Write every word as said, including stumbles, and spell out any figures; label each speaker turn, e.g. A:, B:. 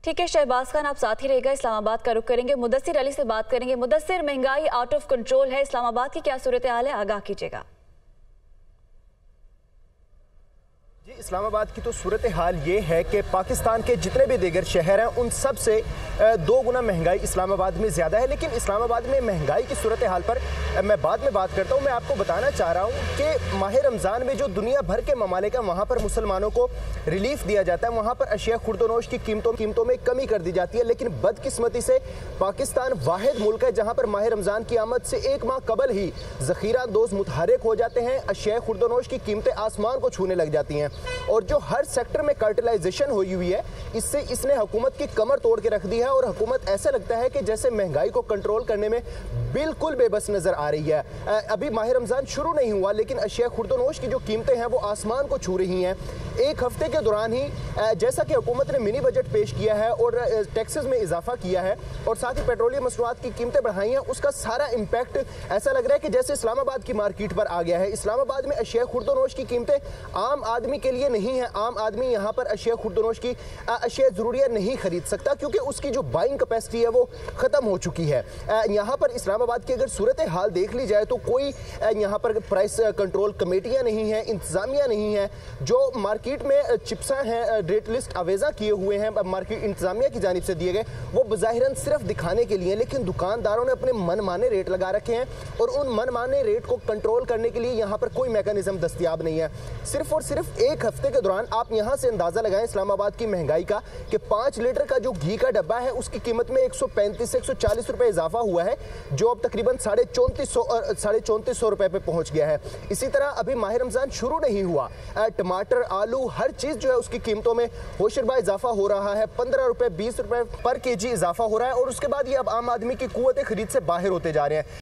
A: ठीक है शहबाज खान, आप साथ ही रहेगा। इस्लामाबाद का रुख करेंगे, मुदस्सिर अली से बात करेंगे। मुदस्सिर, महंगाई आउट ऑफ कंट्रोल है, इस्लामाबाद की क्या सूरत हाल है, आगाह कीजिएगा।
B: जी, इस्लामाबाद की तो सूरत हाल ये है कि पाकिस्तान के जितने भी दीगर शहर हैं उन सब से दो गुना महंगाई इस्लामाबाद में ज़्यादा है। लेकिन इस्लामाबाद में महंगाई की सूरत हाल पर मैं बाद में बात करता हूँ। मैं आपको बताना चाह रहा हूँ कि माह रमज़ान में जो दुनिया भर के ममालिक हैं वहाँ पर मुसलमानों को रिलीफ दिया जाता है, वहाँ पर अशिया खुर्दनोश की कीमतों कीमतों में कमी कर दी जाती है। लेकिन बदकिस्मती से पाकिस्तान वाहिद मुल्क है जहाँ पर माह रमज़ान की आमद से एक माह कबल ही ज़ख़ीरा अंदोज़ मुतहरिक हो जाते हैं, अशिया खुर्दनोश की कीमतें आसमान को छूने लग जाती हैं। और जो हर सेक्टर में कार्टेलाइजेशन हुई हुई है, इससे इसने हुकूमत की कमर तोड़ के रख दी है और हुकूमत ऐसा लगता है कि जैसे महंगाई को कंट्रोल करने में बिल्कुल बेबस नजर आ रही है। अभी माह रमजान शुरू नहीं हुआ लेकिन अशिया खुर्दनोश की जो कीमतें हैं वो आसमान को छू रही हैं। एक हफ्ते के दौरान ही जैसा कि हुकूमत ने मिनी बजट पेश किया है और टैक्सेस में इजाफा किया है और साथ ही पेट्रोलियम मसनूआत की कीमतें बढ़ाई हैं, उसका सारा इम्पैक्ट ऐसा लग रहा है कि जैसे इस्लामाबाद की मार्केट पर आ गया है। इस्लामाबाद में अशिया खुर्दनोश की कीमतें आम आदमी के लिए नहीं है। आम आदमी यहाँ पर अशिया खुर्दनोश की अशिया ज़रूरियात नहीं खरीद सकता क्योंकि उसकी जो बाइंग कैपेसिटी है वो ख़त्म हो चुकी है। यहाँ पर इस्लामाबाद की अगर सूरत हाल देख ली जाए तो कोई यहाँ पर प्राइस कंट्रोल कमेटियाँ नहीं हैं, इंतज़ामिया नहीं है। जो मार्केट में चिप्सा हैं, रेट लिस्ट आवेज़ा किए हुए हैं मार्केट इंतज़ामिया की जानिब से दिए गए, वो बज़ाहिरन सिर्फ दिखाने के लिए, लेकिन दुकानदारों ने अपने मनमाने रेट लगा रखे हैं और उन मनमाने रेट को कंट्रोल करने के लिए यहाँ पर कोई मैकेनिज्म दस्तियाब नहीं है। सिर्फ और सिर्फ एक हफ्ते के दौरान आप यहाँ से अंदाज़ा लगाएं इस्लामाबाद की महंगाई का कि पाँच लीटर का जो घी का डब्बा है उसकी कीमत में एक सौ पैंतीस से एक सौ चालीस रुपये इजाफा हुआ है, जो अब तकरीबन साढ़े चौंतीस सौ साढ़े चौंतीस सौ रुपये पे पहुँच गया है। इसी तरह अभी माह रमज़ान शुरू नहीं हुआ, टमाटर, आलू, हर चीज़ जो है उसकी कीमतों में होशरबा इजाफा हो रहा है। पंद्रह रुपये बीस रुपये पर के जी इजाफा हो रहा है और उसके बाद ये अब आम आदमी की कुव्वत खरीद से बाहर होते जा रहे हैं।